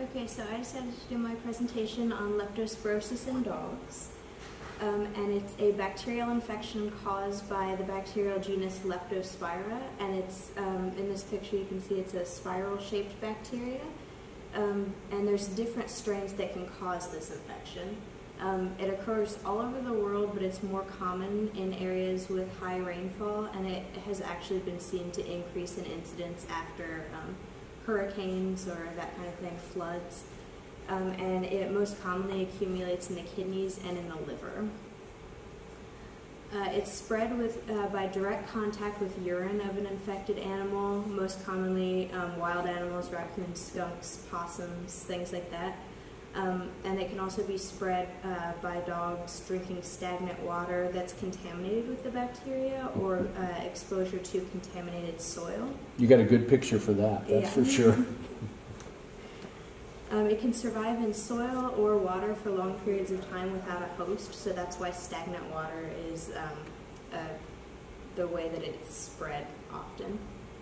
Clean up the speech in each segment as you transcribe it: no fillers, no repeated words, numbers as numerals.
Okay, so I decided to do my presentation on leptospirosis in dogs. And it's a bacterial infection caused by the bacterial genus Leptospira, and it's, in this picture you can see it's a spiral-shaped bacteria, and there's different strains that can cause this infection. It occurs all over the world, but it's more common in areas with high rainfall, and it has actually been seen to increase in incidence after hurricanes or that kind of thing, floods. And it most commonly accumulates in the kidneys and in the liver. It's spread by direct contact with urine of an infected animal, most commonly wild animals, raccoons, skunks, possums, things like that. And it can also be spread by dogs drinking stagnant water that's contaminated with the bacteria or exposure to contaminated soil. You got a good picture for that, that's for sure. It can survive in soil or water for long periods of time without a host, so that's why stagnant water is the way that it's spread often.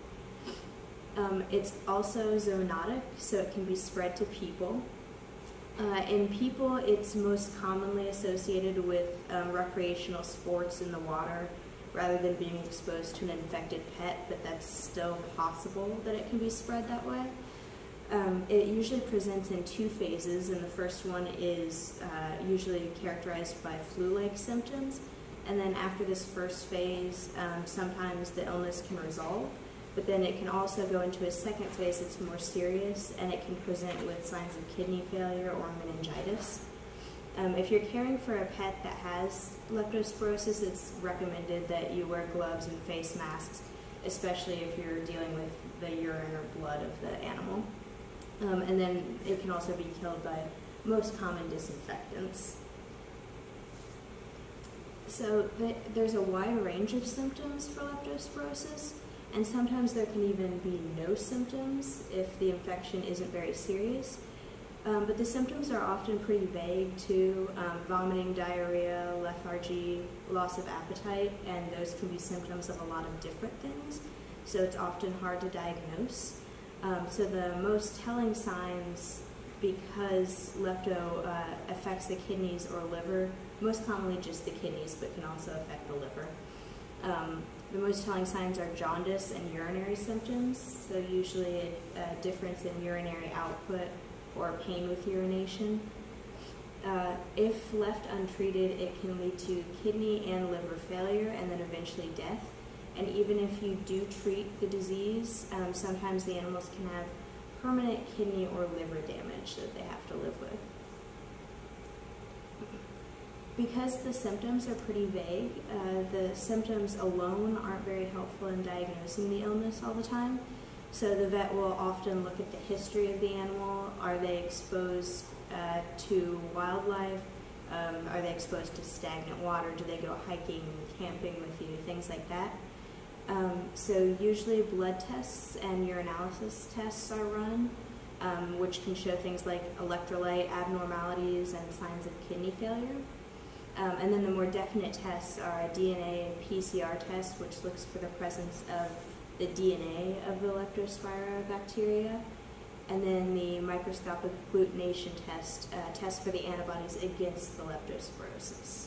It's also zoonotic, so it can be spread to people. In people, it's most commonly associated with recreational sports in the water rather than being exposed to an infected pet, but that's still possible that it can be spread that way. It usually presents in two phases, and the first one is usually characterized by flu-like symptoms, and then after this first phase, sometimes the illness can resolve, but then it can also go into a second phase that's more serious, and it can present with signs of kidney failure or meningitis. If you're caring for a pet that has leptospirosis, it's recommended that you wear gloves and face masks, especially if you're dealing with the urine or blood of the animal. And then it can also be killed by most common disinfectants. So there's a wide range of symptoms for leptospirosis, and sometimes there can even be no symptoms if the infection isn't very serious. But the symptoms are often pretty vague too: vomiting, diarrhea, lethargy, loss of appetite, and those can be symptoms of a lot of different things, so it's often hard to diagnose. So the most telling signs, because lepto affects the kidneys or liver, most commonly just the kidneys, but can also affect the liver. The most telling signs are jaundice and urinary symptoms, so usually a difference in urinary output or pain with urination. If left untreated, it can lead to kidney and liver failure and then eventually death. And even if you do treat the disease, sometimes the animals can have permanent kidney or liver damage that they have to live with. Because the symptoms are pretty vague, the symptoms alone aren't very helpful in diagnosing the illness all the time. So the vet will often look at the history of the animal. Are they exposed to wildlife? Are they exposed to stagnant water? Do they go hiking, camping with you? Things like that. So usually blood tests and urinalysis tests are run, which can show things like electrolyte abnormalities and signs of kidney failure. And then the more definite tests are a DNA and PCR test, which looks for the presence of the DNA of the Leptospira bacteria. And then the microscopic agglutination test, test for the antibodies against the leptospirosis.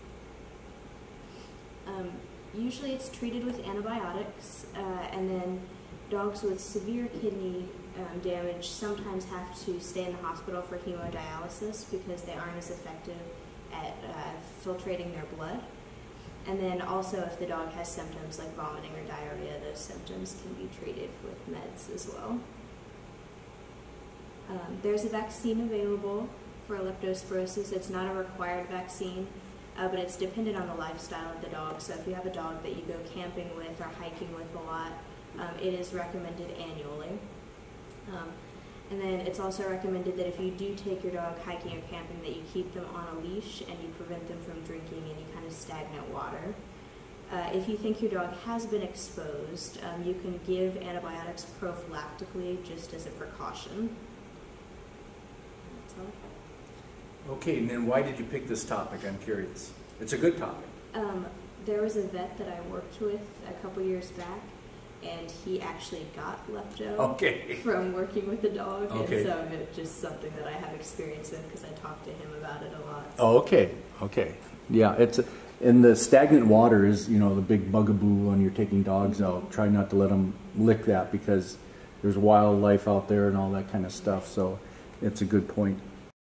Usually it's treated with antibiotics, and then dogs with severe kidney damage sometimes have to stay in the hospital for hemodialysis because they aren't as effective at filtrating their blood. And then also if the dog has symptoms like vomiting or diarrhea, those symptoms can be treated with meds as well. There's a vaccine available for leptospirosis. It's not a required vaccine, but it's dependent on the lifestyle of the dog. So if you have a dog that you go camping with or hiking with a lot, it is recommended annually. And then it's also recommended that if you do take your dog hiking or camping, that you keep them on a leash and you prevent them from drinking any kind of stagnant water. If you think your dog has been exposed, you can give antibiotics prophylactically just as a precaution. That's all I have. Okay, and then why did you pick this topic? I'm curious. It's a good topic. There was a vet that I worked with a couple years back, and he actually got lepto Okay. from working with the dog, Okay. and so it's just something that I have experience with because I talk to him about it a lot. Oh, okay, okay. Yeah, and the stagnant water is, the big bugaboo when you're taking dogs out. Try not to let them lick that because there's wildlife out there and all that kind of stuff. So it's a good point.